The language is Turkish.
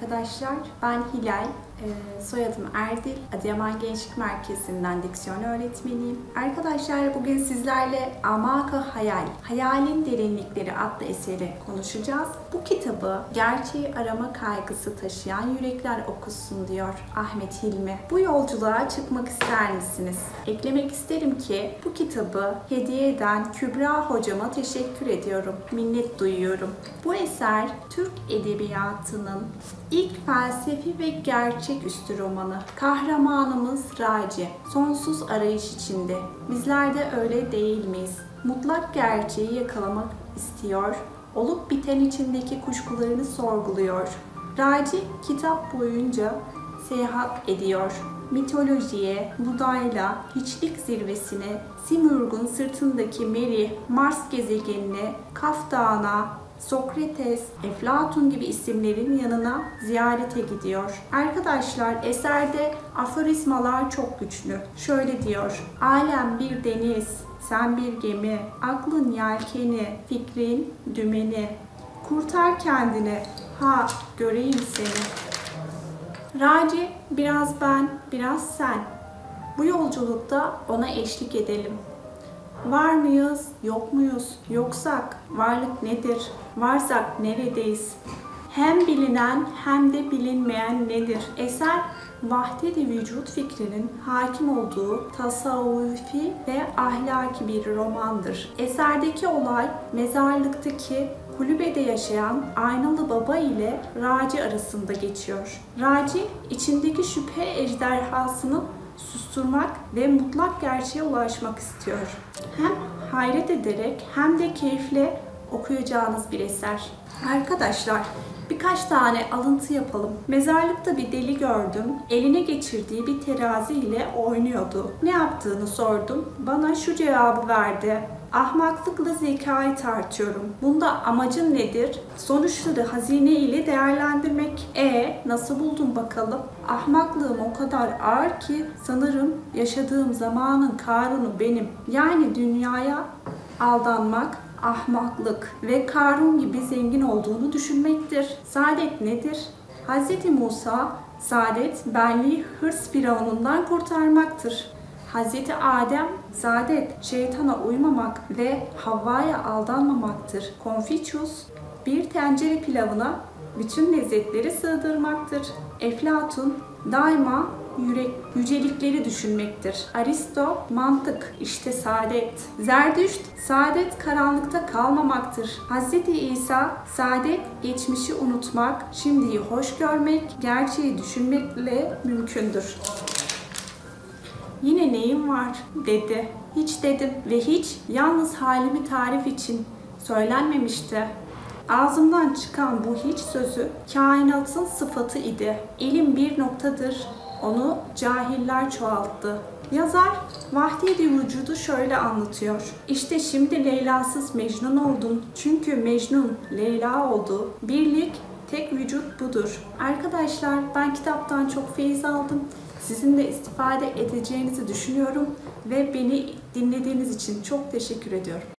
arkadaşlar. Ben Hilal, soyadım Erdil. Adıyaman Gençlik Merkezi'nden diksiyon öğretmeniyim. Arkadaşlar bugün sizlerle Amak-ı Hayal, Hayalin Derinlikleri adlı eseri konuşacağız. Bu kitabı gerçeği arama kaygısı taşıyan yürekler okusun diyor Ahmet Hilmi. Bu yolculuğa çıkmak ister misiniz? Eklemek isterim ki bu kitabı hediye eden Kübra hocama teşekkür ediyorum. Minnet duyuyorum. Bu eser Türk Edebiyatı'nın ilk felsefi ve gerçeküstü romanı. Kahramanımız Raci, sonsuz arayış içinde. Bizler de öyle değil miyiz? Mutlak gerçeği yakalamak istiyor, olup biten içindeki kuşkularını sorguluyor. Raci kitap boyunca seyahat ediyor. Mitolojiye, Budayla, hiçlik zirvesine, Simurg'un sırtındaki Meri, Mars gezegenine, Kaf Dağı'na, Sokrates, Eflatun gibi isimlerin yanına ziyarete gidiyor. Arkadaşlar eserde aforizmalar çok güçlü. Şöyle diyor: alem bir deniz, sen bir gemi, aklın yelkeni, fikrin dümeni. Kurtar kendini, ha göreyim seni. Raci biraz ben, biraz sen. Bu yolculukta ona eşlik edelim. Var mıyız, yok muyuz? Yoksak varlık nedir? Varsak neredeyiz? Hem bilinen hem de bilinmeyen nedir? Eser, vahdet-i vücut fikrinin hakim olduğu tasavvufi ve ahlaki bir romandır. Eserdeki olay, mezarlıktaki kulübede yaşayan aynalı baba ile Raci arasında geçiyor. Raci, içindeki şüphe ejderhasını susturmak ve mutlak gerçeğe ulaşmak istiyor. Hem hayret ederek hem de keyifle okuyacağınız bir eser. Arkadaşlar birkaç tane alıntı yapalım. Mezarlıkta bir deli gördüm. Eline geçirdiği bir terazi ile oynuyordu. Ne yaptığını sordum. Bana şu cevabı verdi: ahmaklıkla zekayı tartıyorum. Bunda amacın nedir? Sonuçları hazine ile değerlendirmek. Nasıl buldun bakalım? Ahmaklığım o kadar ağır ki sanırım yaşadığım zamanın Karun'u benim. Yani dünyaya aldanmak ahmaklık ve Karun gibi zengin olduğunu düşünmektir. Saadet nedir? Hz. Musa, saadet benliği hırs firavunundan kurtarmaktır. Hz. Adem, saadet şeytana uymamak ve Havva'ya aldanmamaktır. Konfüçyüs, bir tencere pilavına bütün lezzetleri sığdırmaktır. Eflatun, daima yücelikleri düşünmektir. Aristo, mantık, işte saadet. Zerdüşt, saadet karanlıkta kalmamaktır. Hz. İsa, saadet geçmişi unutmak, şimdiyi hoş görmek, gerçeği düşünmekle mümkündür. Yine neyim var dedi. Hiç dedim ve hiç yalnız halimi tarif için söylenmemişti. Ağzımdan çıkan bu hiç sözü kainatın sıfatı idi. İlim bir noktadır, onu cahiller çoğalttı. Yazar vahdet-i vücudu şöyle anlatıyor: İşte şimdi Leyla'sız Mecnun oldun. Çünkü Mecnun Leyla oldu. Birlik, tek vücut budur. Arkadaşlar ben kitaptan çok feyiz aldım. Sizin de istifade edeceğinizi düşünüyorum ve beni dinlediğiniz için çok teşekkür ediyorum.